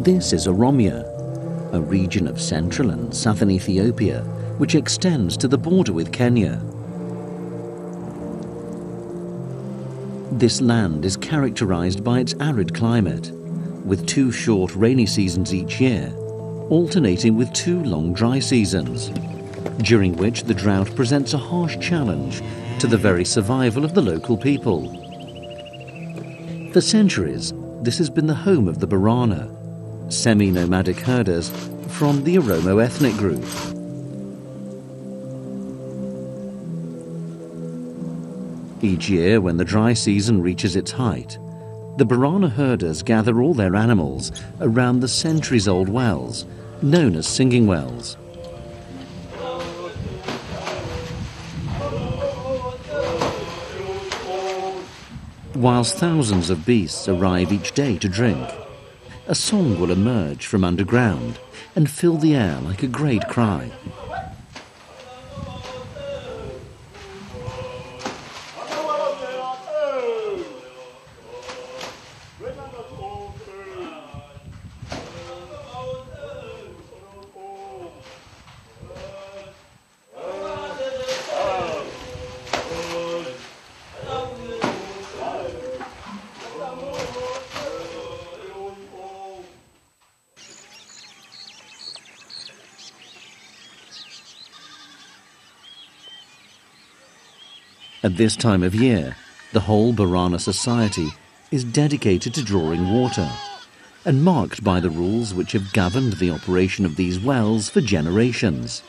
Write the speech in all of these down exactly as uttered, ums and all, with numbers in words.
This is Oromia, a region of central and southern Ethiopia which extends to the border with Kenya. This land is characterized by its arid climate, with two short rainy seasons each year, alternating with two long dry seasons, during which the drought presents a harsh challenge to the very survival of the local people. For centuries, this has been the home of the Borana, semi-nomadic herders from the Oromo ethnic group. Each year, when the dry season reaches its height, the Borana herders gather all their animals around the centuries-old wells, known as singing wells. Whilst thousands of beasts arrive each day to drink, a song will emerge from underground and fill the air like a great cry. At this time of year, the whole Borana society is dedicated to drawing water and marked by the rules which have governed the operation of these wells for generations.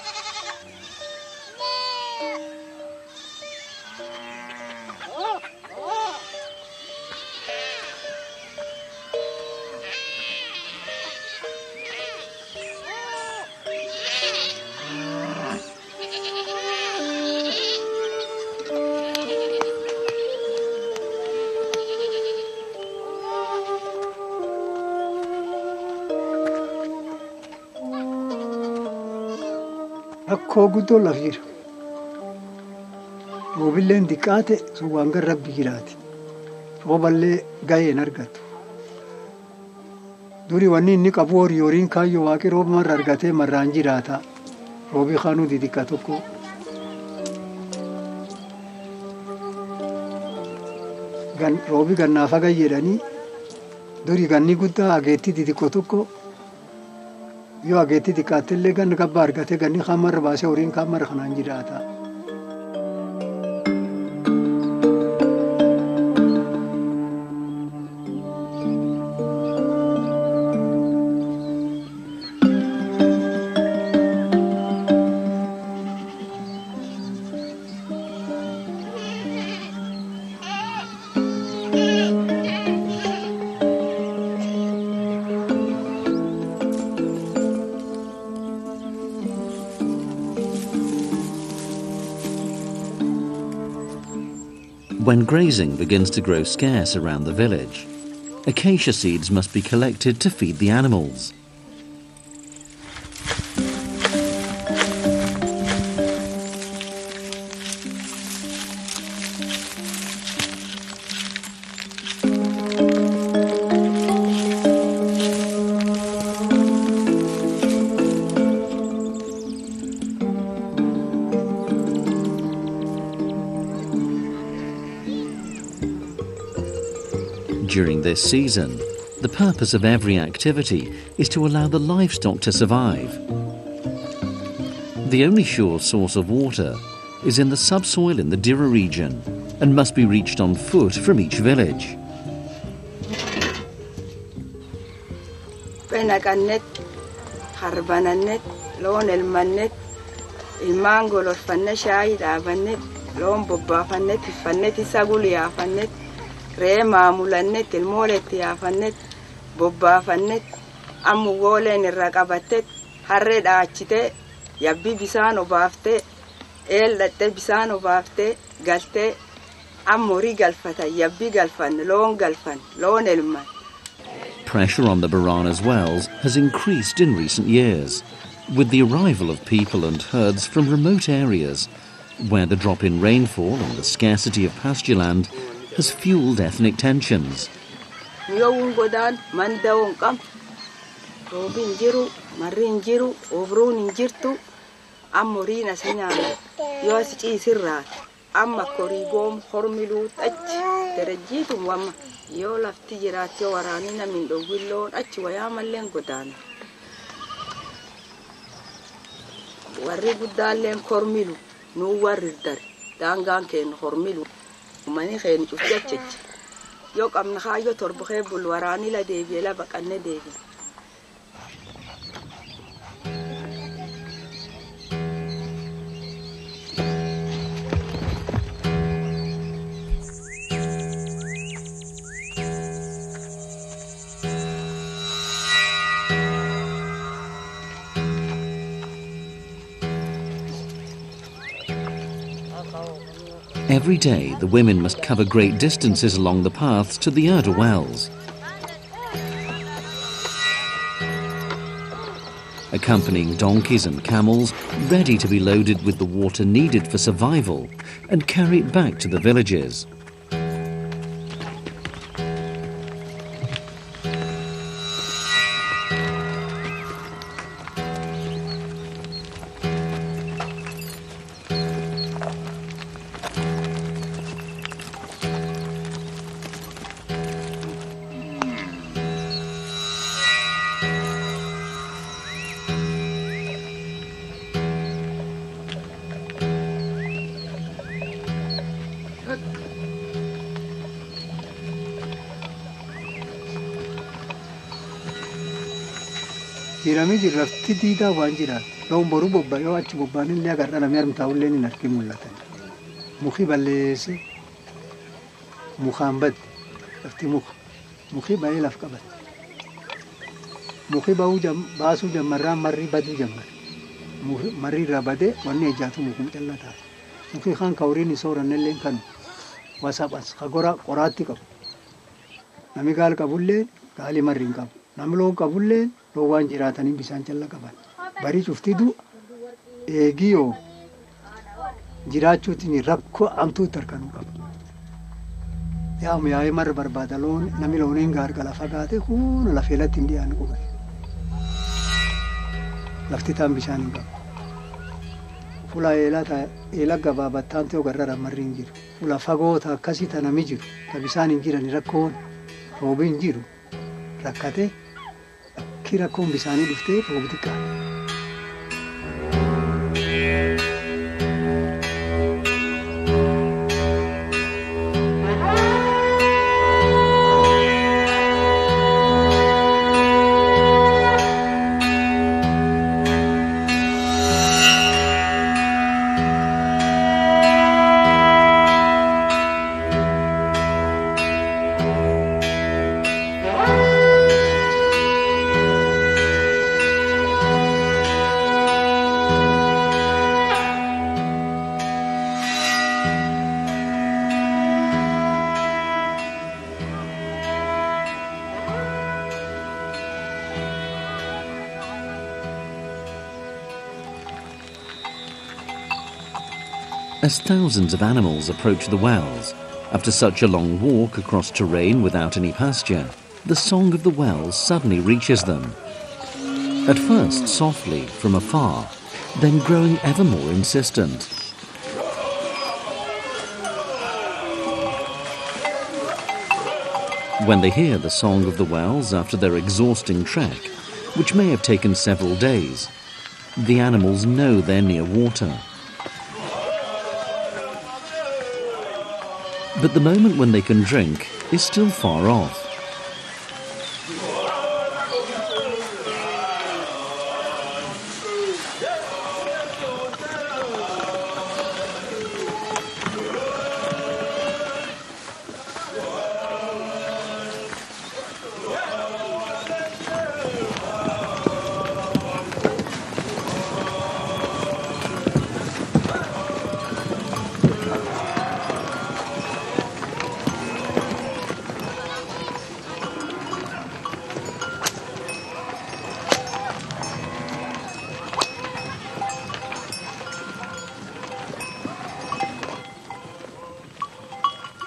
Akkoo guddoo laf jira. Roobilleen diqqaate suwwaan gara rabbi jiraati. Rooballee ga'een argatu. Duri wanni inni qabu horii horiin kaayyoo waaqi rooba marra argatee marraan jiraata. Roobii kaanuu didiqqa tokko. Roobii gannaafa gayyeedhanii duri ganni guddaa ageetti didiqqoo tokko. Yoo ageetti xiqqaattillee ganni gabbaa argatee ganni kaan marra baasee horiin kaan marra kanaan jiraata. When grazing begins to grow scarce around the village, acacia seeds must be collected to feed the animals. During this season, the purpose of every activity is to allow the livestock to survive. The only sure source of water is in the subsoil in the Dira region and must be reached on foot from each village. Penaqannet, harbanannet, loon elmannet, ilmaan gololfanne shaayii dhaabannet, loon bobbaafannet, tiffannet, isa guliyaafannet, ree maamulannet, ilmooletti yaafannet, bobbaafannet, ammu gooleen irra qabattet, harree dhaachitee, yabbii bisaan obaaftee, eel dhattee bisaan obaaftee, galtee, ammu horii galfatan, yabbii galfan, loon galfan, loon elman. Pressure on the Borana's wells has increased in recent years, with the arrival of people and herds from remote areas, where the drop in rainfall and the scarcity of pasture land has fueled ethnic tensions. roobi hin jiru marri hin jiru obruun hin jirtu ammoriin asi nyaata yoo asi ciisirraa amma korii goom hormiluu achi darajjiitu wamma yoo lafti jiraatti waraanii namni dhowwilloon achi wayaa malleen godaana warri guddaalleen kormilu nuu warri dare daangaan keenya hormilu mani keenya cufjachecha yoo qabna kaayyoo torba kee bul waraanii la deebi'ee la baqanne deebi'e. Every day, the women must cover great distances along the paths to the Erda wells. Accompanying donkeys and camels, ready to be loaded with the water needed for survival and carry it back to the villages. Jirami jirrafti diida waan jiraat yoo boru bobba yoo achi bobbaan illee agarra namni armtaa'ullee hin argin mul'atan muki balleesse mukaan bad lafti muka muki baay'ee laf qabat muki bahu jam baasuu jammarraan marri baduu jammar marri irraa badee wanni ejjaatu mukum callataa muki kaan kawriin isooran illee kan wasaphas kagora qoraatti qabu nami gaal qabullee gaali marri hin qabu nami loon qabullee loowwan jiraatanii bisaan calla qaban barii cuftidu eegiyoo jiraachuutiin rakkoo amtuu tarkanuu qaba yaa miyaa'ee marra barbaada loon nami looniin gaargala fagaate kun lafeelatti hin dhiyaanne quba lafti taan bishaan hin qabu fuula eelaa eela gabaabattaan ta'uu garrara marri hin jiru fuula fagoota akkasii tanami jiru ka bisaan hin jiran rakkoon roobi hin jiru rakkate kira kun bisani dufte roobtika As thousands of animals approach the wells, after such a long walk across terrain without any pasture, the song of the wells suddenly reaches them. At first softly, from afar, then growing ever more insistent. When they hear the song of the wells after their exhausting trek, which may have taken several days, the animals know they're near water. But the moment when they can drink is still far off.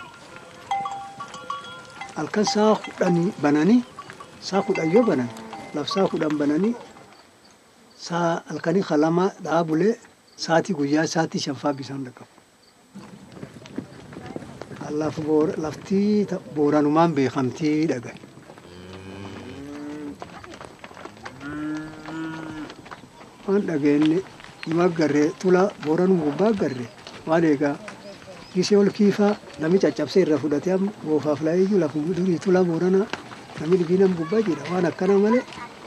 Alkan saa kudhanii bananii saa kudhan yoo banan labsaa kudhan bananii saa halkanii kalama dhaabulee saatii guyyaa saatii shanfaa bisaan dhaqabu. Laf laftii booranumaan beekamtii dhagaye. Waan dhageenye ima garree tula booranuu gubbaa garree waan eegaa gisee ol kiifaa namni caccabsee irra fudhatee amma goofaaf laayyuu lafa durii tula booranaa namni dhibiinam gubbaa jira waan akkana malee.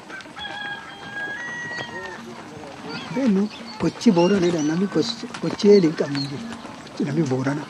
Beenu gochi booranedha namni gochi eelii hin qabne jiru namni booranaa.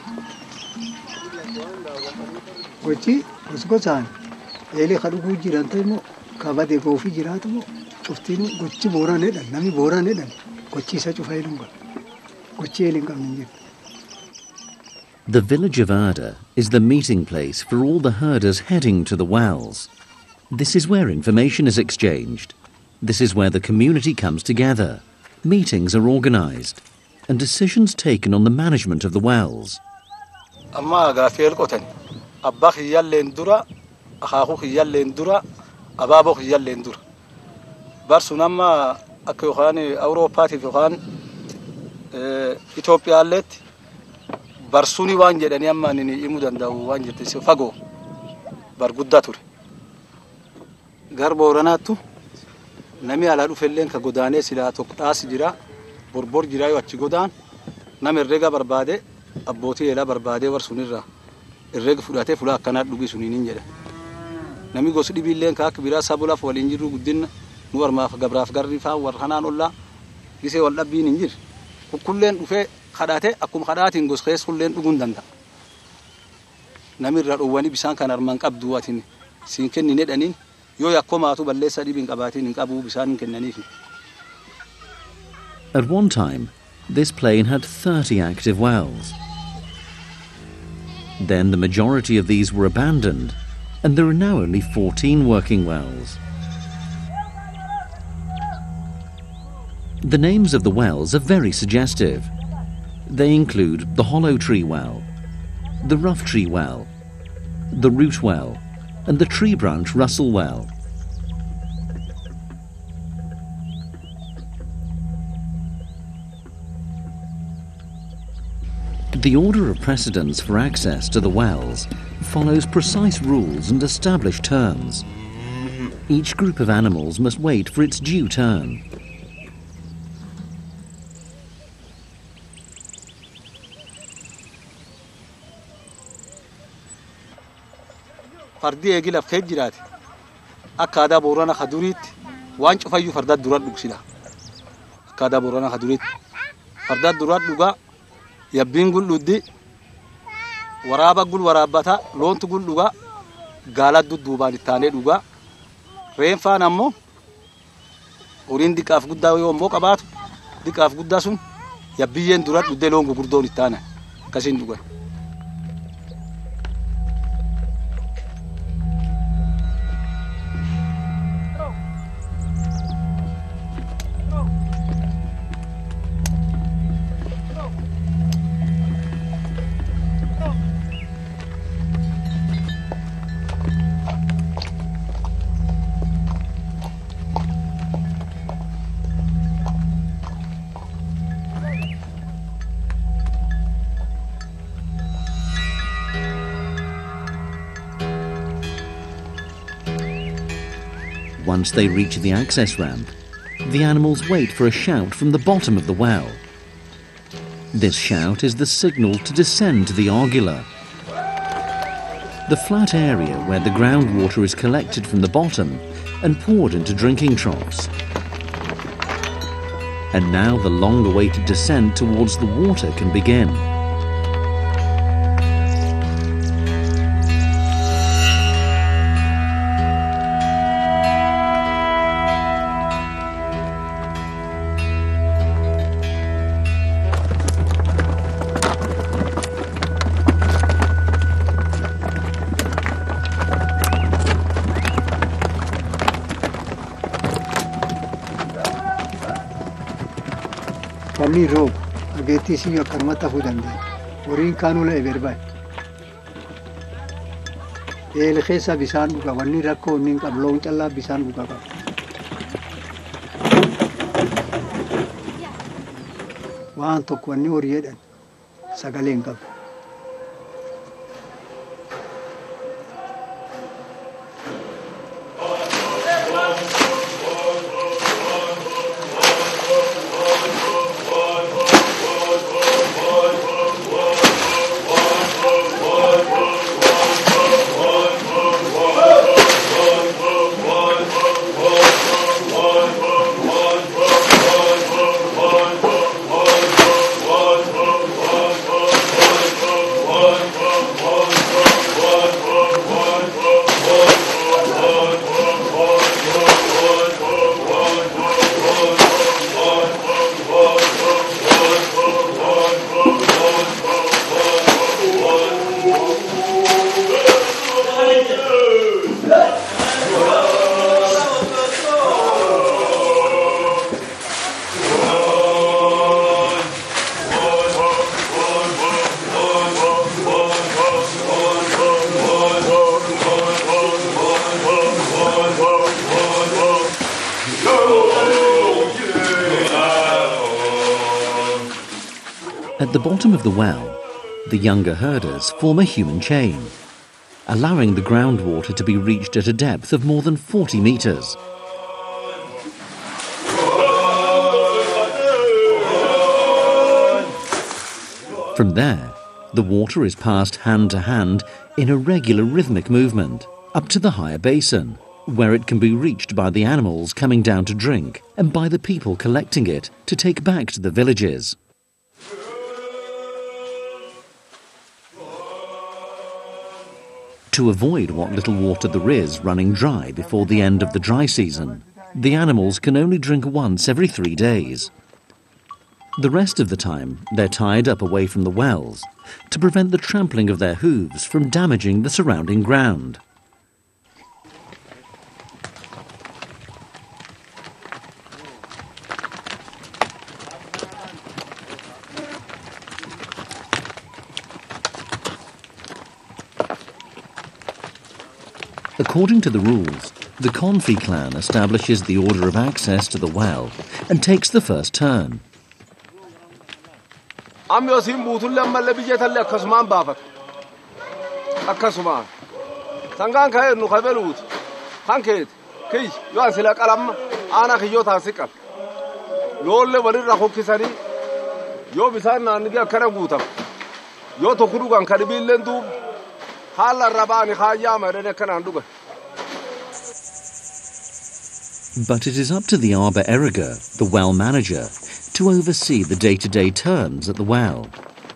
Gochi gosgosaan eelii kadhuguu jiran ta'e immoo kabadee goofii jiraatu immoo cuftiin gochi booranedha namni booranedha gochi isa cufaa eeluun qaba gochi eelii hin qabne jiru. The village of Ada is the meeting place for all the herders heading to the wells. This is where information is exchanged. This is where the community comes together. Meetings are organised and decisions taken on the management of the wells. Amma gaafeel qotan abba khiyyalleen dura akhaaqu khiyyalleen dura abaabo khiyyalleen dura barsun amma akka yookaan Awuroopaatiif yookaan Itoophiyaalleetti barsuni waan jedhanii amma inni himuu danda'u waan jettee fagoo bar guddaa ture. Gar Booranaattu namni alaa dhufelleen ka godaanee silaa tokko dhaasi jira borbor jira yoo achi godaan nama herrega barbaade abbootii eelaa barbaadee warsunirraa herrega fudhatee fulaa akkanaa dhugii suniin jedha. Namni gosa dhibiilleen ka akka biraa sabulaaf waliin jirru guddina nu warmaaf gabraaf garri faa warra kanaan ollaa gisee wal dhabbiin hin jirre kukkulleen dhufee kadhaate akkuma kadhaatiin gos keessa kulleen dhuguun danda'a. Namni irraa dhowwanii bisaan kan armaan qabdu atiin siin kennine dhaniin yoo yakkomaatu balleessa dhibiin qabaatiin hin qabu bisaan hin kennaniif. At one time, this plain had thirty active wells. Then the majority of these were abandoned, and there are now only fourteen working wells. The names of the wells are very suggestive. They include the Hollow Tree Well, the Rough Tree Well, the Root Well, and the Tree Branch Russell Well. The order of precedence for access to the wells follows precise rules and established terms. Each group of animals must wait for its due turn. Fardi eegi laf kee jiraate akka aadaa Boorana Kaduriitti waan cufayyuu fardaa duraan dhugsida. Akka aadaa Boorana Kaduriitti fardaa duraan dhugaa yabbiin gul dhuddi waraaba gul waraabbata loontu gul dhugaa gaalaa dudduubaan ittaanee dhugaa reenfaan ammoo horiin diqaaf guddaa yoo immoo qabaatu diqaaf guddaa sun yabbiyyeen duraan dhuddee loon gurguddoon ittaana akkasiin dhugan. Once they reach the access ramp, the animals wait for a shout from the bottom of the well. This shout is the signal to descend to the Argula, the flat area where the groundwater is collected from the bottom and poured into drinking troughs. And now the long-awaited descent towards the water can begin. Kami rob, ageti si yo karmata hudandi. Orin kanula everbai. El khesa bisan buka wani rakko ning kablong challa bisan buka ka. waan tokko wanni horiidhaan sagaleen qabu. At the bottom of the well, the younger herders form a human chain, allowing the groundwater to be reached at a depth of more than forty metres. From there, the water is passed hand to hand in a regular rhythmic movement up to the higher basin, where it can be reached by the animals coming down to drink and by the people collecting it to take back to the villages. To avoid what little water there is running dry before the end of the dry season, the animals can only drink once every three days. The rest of the time, they're tied up away from the wells to prevent the trampling of their hooves from damaging the surrounding ground. According to the rules, the Konfi clan establishes the order of access to the well and takes the first turn. But it is up to the Aba Eriga, the well manager, to oversee the day-to-day turns at the well.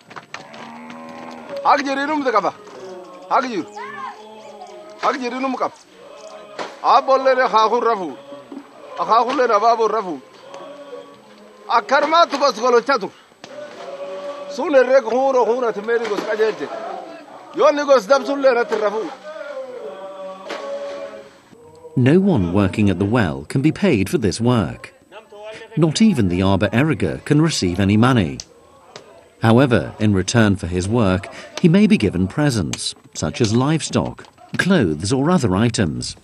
No one working at the well can be paid for this work. Not even the Aba Eriga can receive any money. However, in return for his work, he may be given presents, such as livestock, clothes or other items.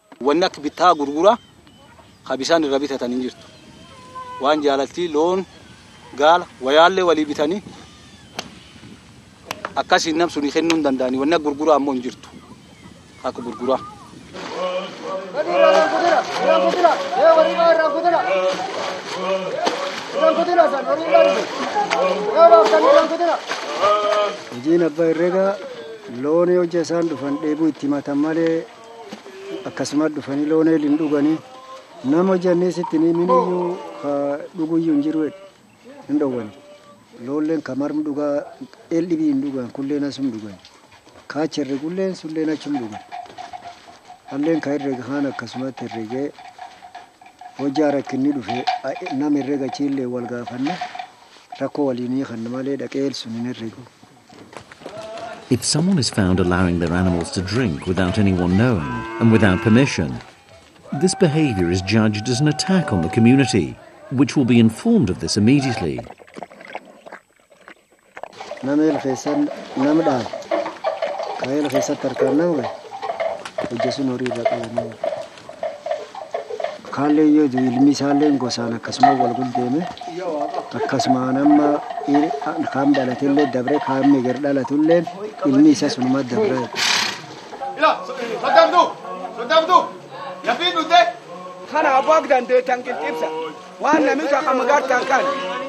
Hojiin abbaa herreegaa loon hojii isaan dhufan dheebuu itti matan malee akkasumas dhufanii loon hin dhuganii nama hojjannee sitti ni miniyyuu dhuguyyuu hin jiru hin dhowwani. Loolleen kamarm dhugaa eldhibii hin dhugan kulleen asum dhugan. Kaachirri kulleen sulleen achum dhugan. Alleen ka herreega haan akkasumatti herreegee hojii rakkinni dhufe nama herreega chiillee wal gaafanne rakkoo waliinii kan malee dhaqee sun hin herreegu. If someone is found allowing their animals to drink without anyone knowing and without permission, this behaviour is judged as an attack on the community, which will be informed of this immediately. Namel Fesan Namda Kael Fesat Tarkanawe, Jasunori Rakalano Kale, you do Miss Allen Gosana Casmo Walgundeme. akkasumaan amma kaam dhalatillee dabre kaam migira dhalatullee ilmi isa sunuma dabre. Ila soddamtu soddamtu yafiin dhute kana abbaa dandeettan qilxibsa waan namicha kan magartan kan.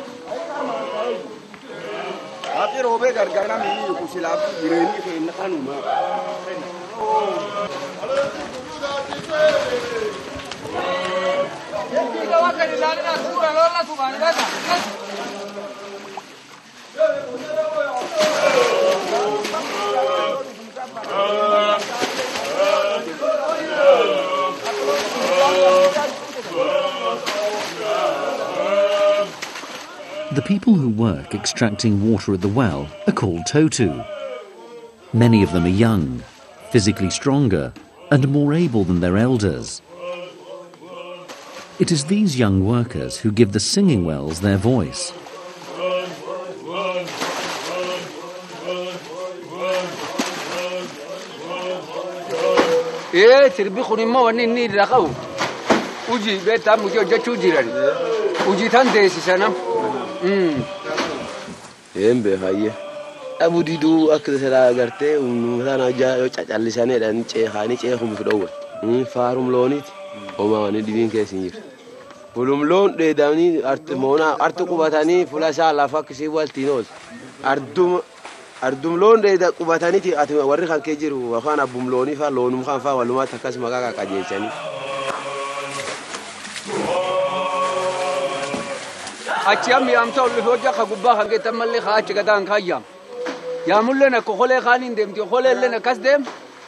Ati roobee gargaara mi'i kusilaaf jireenyi keenya kanuma. The people who work extracting water at the well are called Totu. Many of them are young, physically stronger, and more able than their elders. It is these young workers who give the singing wells their voice. Embe haye abu didu akthara garte unutana ja cacallisane dan ceehani ceehum fidowwa farum lonit omani dibin kesinjir fulum lon de dani art mona art qubatani fulasa la faksi waltinos ardum ardum lon de da qubatani ti at warri kan kejiru wa khana bum loni fa lonum khan fa waluma takas magaga kajechani أشيام يام تقول له جا خبوبا خنقة تملي خاطر كذا نخيام يامول لنا كخولة خانين دم تي خولة لنا كاس دم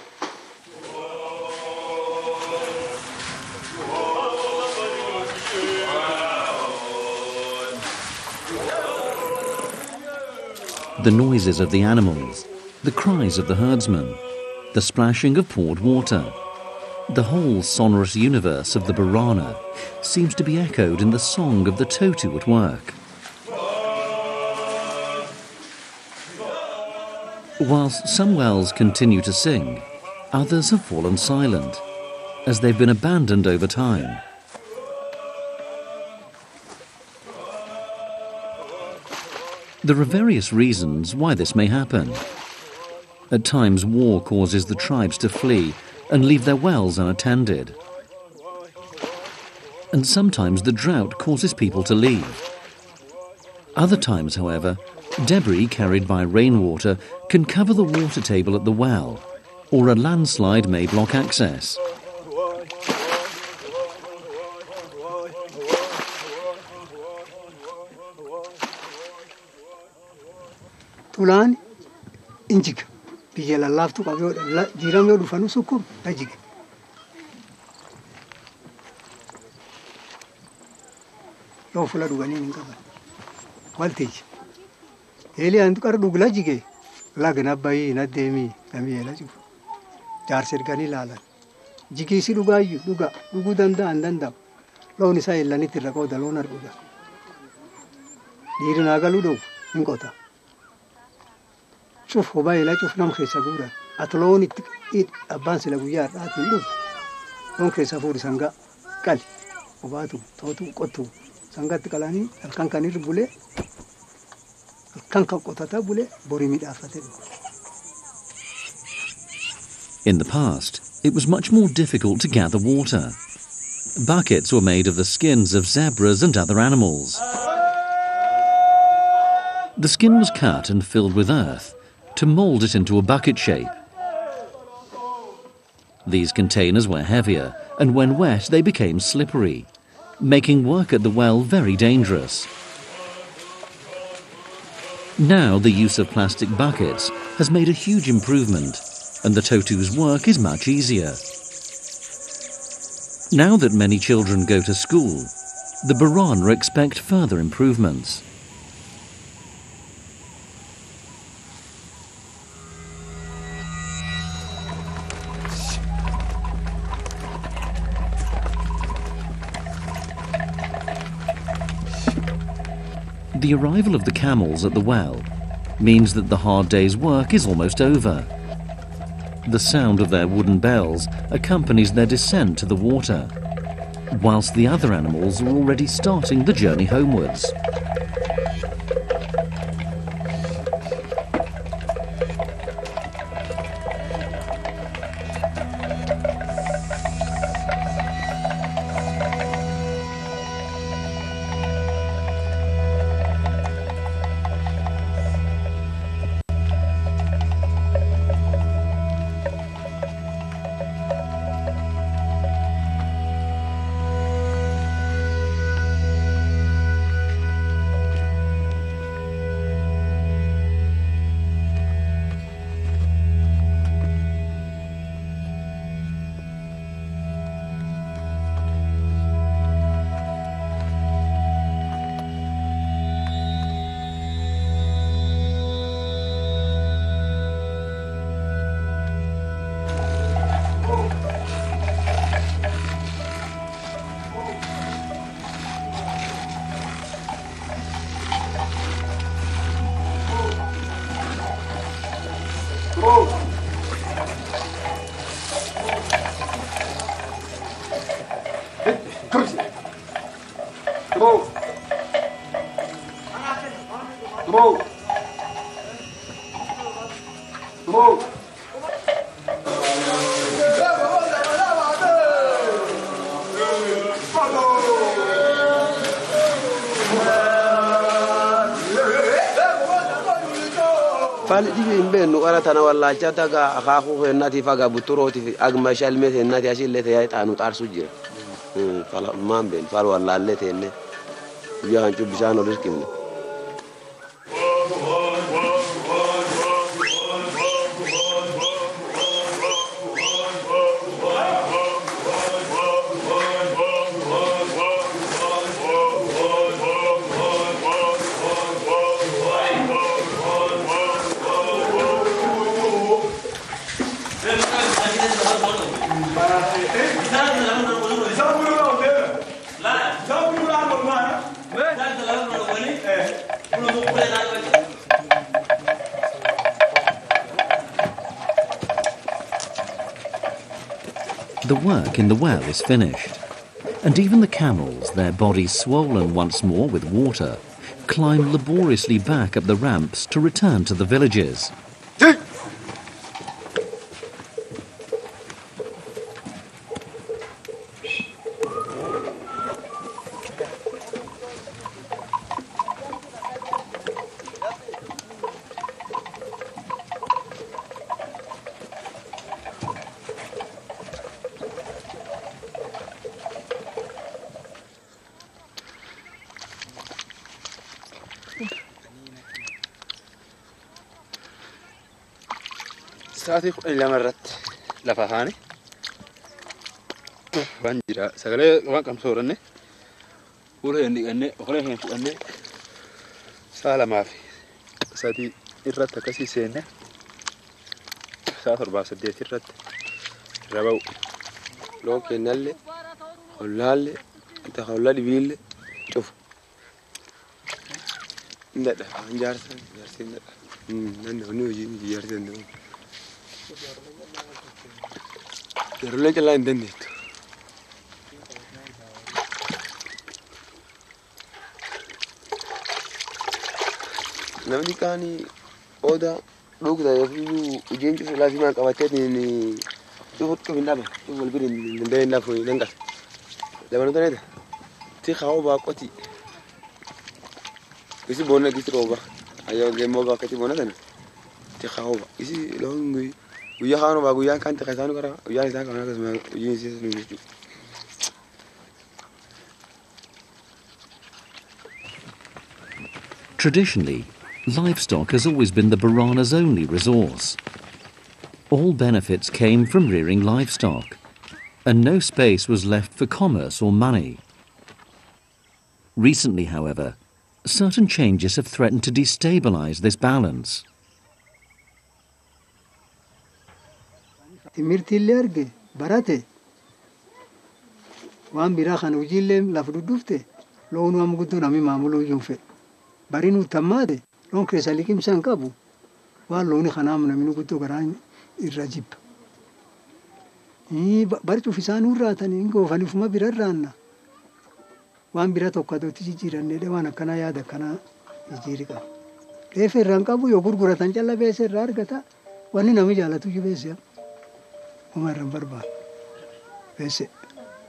The noises of the animals, the cries of the herdsmen, the splashing of poured water. The whole sonorous universe of the Borana seems to be echoed in the song of the Totu at work. Whilst some wells continue to sing, others have fallen silent, as they've been abandoned over time. There are various reasons why this may happen. At times, war causes the tribes to flee and leave their wells unattended. And sometimes the drought causes people to leave. Other times, however, debris carried by rainwater can cover the water table at the well, or a landslide may block access. Tulaan injiga biyya lallaaftu qabee jiramee dhufanu sukkum ajige. Yoo fula dhuganii hin qaban. Walteeji. Eelii antu qara dhugla jige lagna bayii na deemii namii eela jiru. Jaarsi erganii ilaalan. Jigeessi dhugaayyuu dhuga dhuguu danda'an danda'u. Loon isaa eelanitti irra qooda loon arguudha. Dhiirri naa galuu dhowwu hin qota. شوف هو باي لا شوف نام خيسة بورا أتلون إت أبان سلا بويار أتين لوف لون خيسة فور سانغا كالي وباتو توتو كوتو سانغا تكالاني الكان كانير بولي الكان كوتاتا بولي بوريميد أفتة. In the past, it was much more difficult to gather water. Buckets were made of the skins of zebras and other animals. The skin was cut and filled with earth to mould it into a bucket shape. These containers were heavier, and when wet they became slippery, making work at the well very dangerous. Now the use of plastic buckets has made a huge improvement, and the Totu's work is much easier. Now that many children go to school, the Borana expect further improvements. The arrival of the camels at the well means that the hard day's work is almost over. The sound of their wooden bells accompanies their descent to the water, whilst the other animals are already starting the journey homewards. فال دي بين نقرة أنا والله جاتا أخاخو الناتي فجأة بتروتي أجمع شلمة الناتي أشيل اللي تيجي تانو تعرسو جرا فال ما بين فال والله اللي تيني يا هنشوف بشانو رزقنا The work in the well is finished, and even the camels, their bodies swollen once more with water, climb laboriously back up the ramps to return to the villages. ساعتي إلا مرت لفهاني بانجرا سغلي وان كم صورني وله عندي أني وخليه هنا أني سهلة ما في ساعتي إرت كسي سنة ساعة أربعة سديت إرت ربو لو كنالي خلالي أنت خلالي بيل شوف لا لا جارسن جارسن لا نحن نوجي جارسن يرلج الله يندنيت نمدي كاني أودا لوك ده يفيو يجين شوف لازم أكواتني إني شوف كيف النبى شوف البرين من بين نافوي ننقل لما نتني ده تخاو باقوتي كيسي بونا كيسي روبا أيوة جيم موجا كتي بونا ده تخاو با كيسي لونغي ويا خانو با ويا كان تخسانو كرا ويا إذا كنا كسمة ويا إنسي سنوجي Traditionally, livestock has always been the Borana's only resource. All benefits came from rearing livestock, and no space was left for commerce or money. Recently, however, certain changes have threatened to destabilize this balance. Timirtillee arge barate waan biraa kan hojiillee lafa dudduufte loonuu amma guddoo namni maamuluu iyyuu fedhe barinuu tammaate loon keessa liqimsaan qabu waan looni kanaaf namni guddoo garaan irra jibba. Barcuuf isaanuu irraatanii goofaniifuma bira irraanna waan bira tokko adooti jijjiirannee waan akkanaa yaada akkanaa jijjiiri qabu. Reefa irraan qabu yoo gurguratan calla beessa irraa argata wanni namni jaalatu iyyuu beessa. Umar Barba. That's it.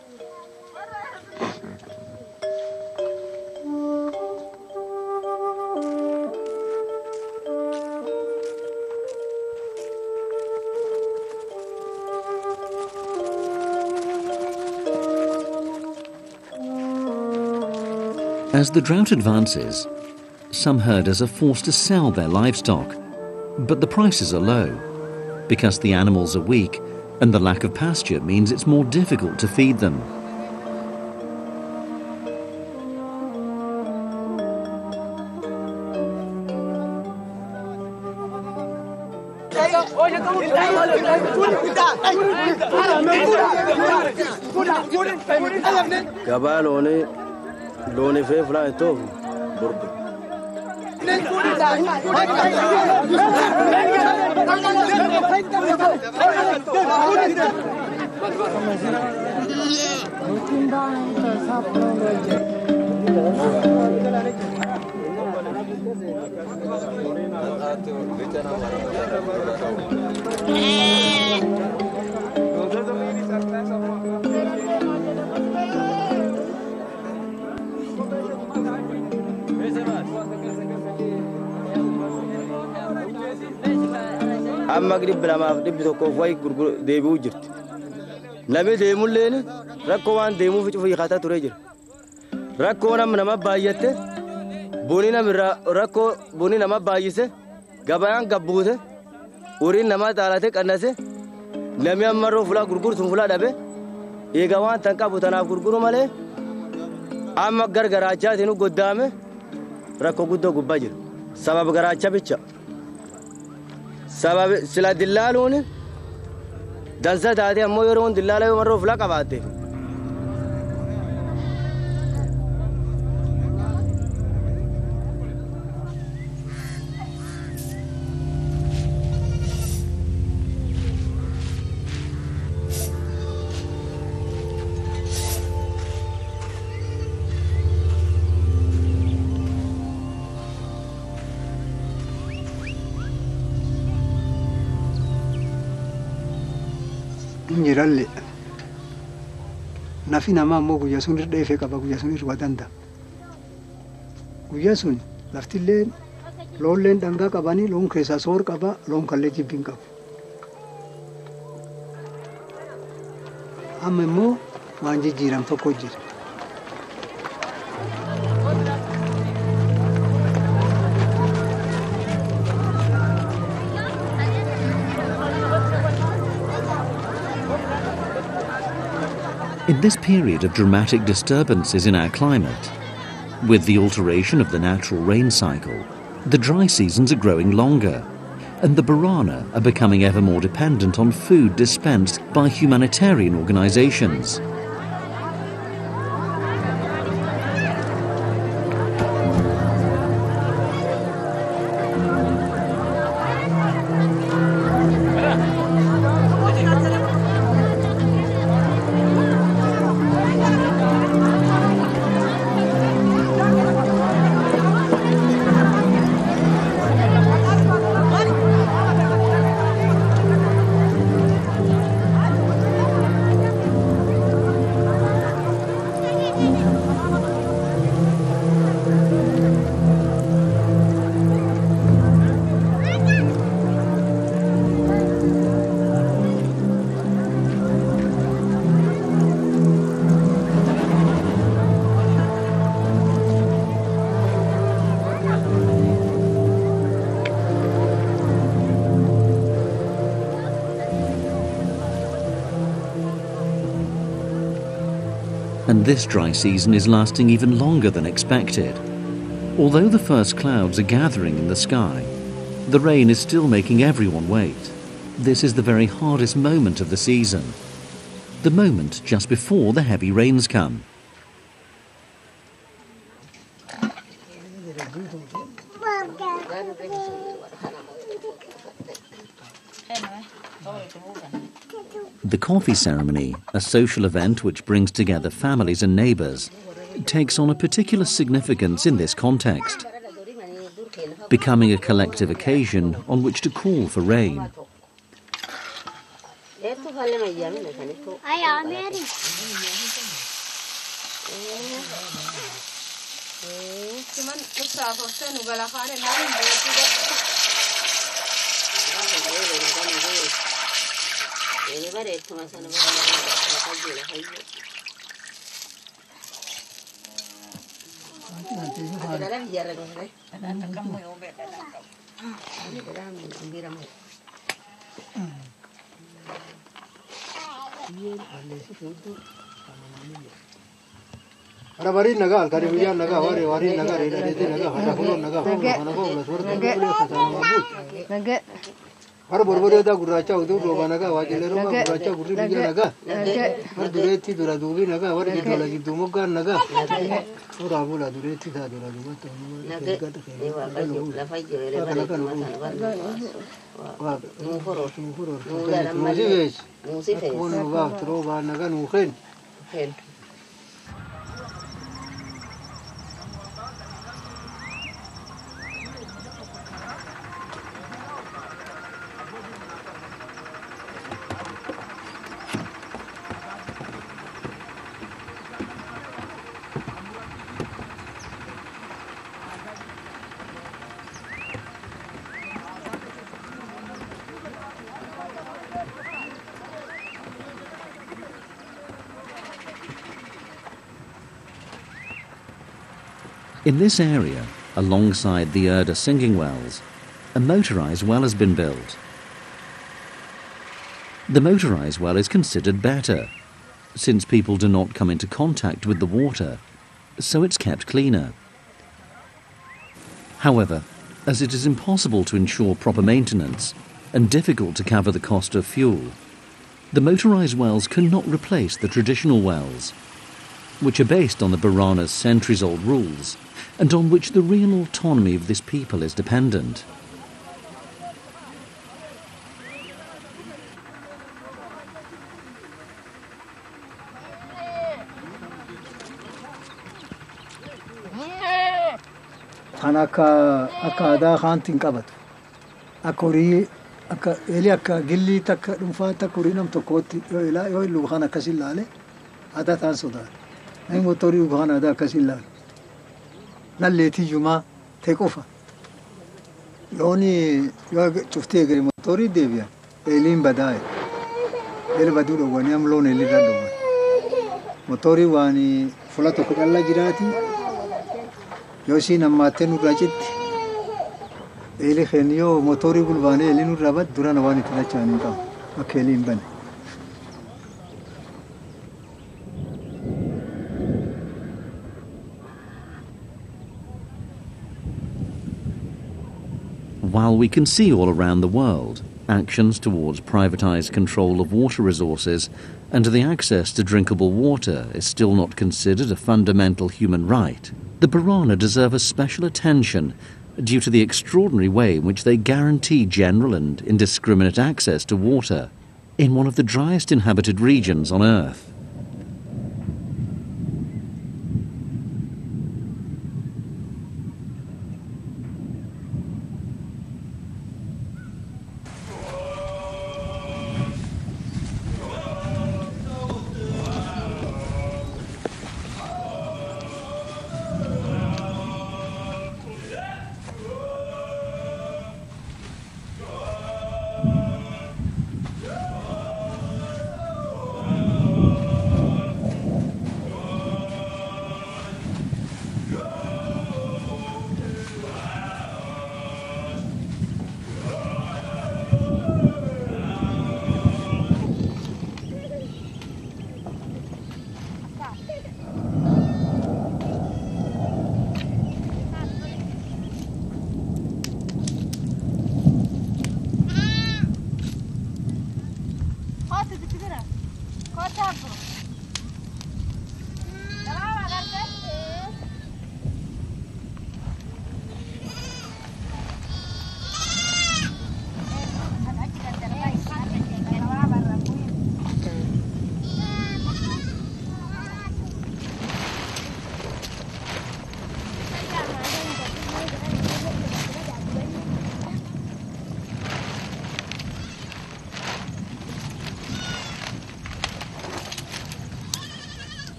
As the drought advances, some herders are forced to sell their livestock, but the prices are low because the animals are weak and the lack of pasture means it's more difficult to feed them. Gabalone, lone fe fly to Bordo. amma grib lama dib to ko way gurgur deebi u jirti nami deemul leeni rakko waan deemu fi cufi khata ture jir rakko nam nama baayate boni nam rakko boni nama baayise gabayan gabbute urin nama taalate qannase nami amaro fula gurgur sun fula dhabe eega waan tan qabu tanaaf gurguru male amma gargaraacha tinu goddaame rakko guddo gubba jir sabab garaacha bicha sabab sila dillalun dansa daade ammo yoron dillala yo marro fla qabate Injiralle nafi nama ammoo guyyaa sun irra dheefee qaba guyyaa sun irra wadanda guyyaa sun laftilleen loonleen dhangaa qabanii loon keessaa soor qaba loon kallee jibbiin qabu amma immoo waan jijjiiram tokko jira. In this period of dramatic disturbances in our climate, with the alteration of the natural rain cycle, the dry seasons are growing longer, and the Borana are becoming ever more dependent on food dispensed by humanitarian organizations. And this dry season is lasting even longer than expected. Although the first clouds are gathering in the sky, the rain is still making everyone wait. This is the very hardest moment of the season, the moment just before the heavy rains come. The coffee ceremony, a social event which brings together families and neighbours, takes on a particular significance in this context, becoming a collective occasion on which to call for rain. Ada bari naga, al kari bujan naga, wari wari naga, rida rida naga, hada kulo naga, hada kulo naga, suara naga, naga. Har borbore da gurracha udu roba naga wajele roba gurracha gurri biya naga. Har dureti dura dubi naga har gidola gidu mogan naga. Ora bula dureti da dura duba to. La fai le mani. Wa nu foro nu foro. Nu sives. Nu sives. Nu va trova naga nu khen. Khen. In this area, alongside the Erda singing wells, a motorised well has been built. The motorised well is considered better, since people do not come into contact with the water, so it's kept cleaner. However, as it is impossible to ensure proper maintenance and difficult to cover the cost of fuel, the motorised wells cannot replace the traditional wells, which are based on the Borana's centuries-old rules and on which the real autonomy of this people is dependent. Hanaka akada khantin qabatu. Akori aka eli aka gilli takka dumfa takuri nam tokoti yo ila yo lu khana kasillale ada tan soda. Ay motori u khana ada kasillale. Nalleti juma tekofa. Loni yo chufte gari motori devia. Elin badai. El baduro wani am loni eli rado. Motori wani fulato kudalla jirati. Yosi nama tenu rajit. Eli khenyo motori bulvane eli nur rabat durana wani tina chani ka. Akeli imbane. While we can see all around the world actions towards privatized control of water resources and the access to drinkable water is still not considered a fundamental human right, the Borana deserve a special attention due to the extraordinary way in which they guarantee general and indiscriminate access to water in one of the driest inhabited regions on Earth.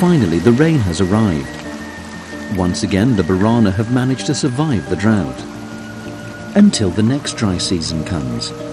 finally the rain has arrived. Once again, the Borana have managed to survive the drought. Until the next dry season comes,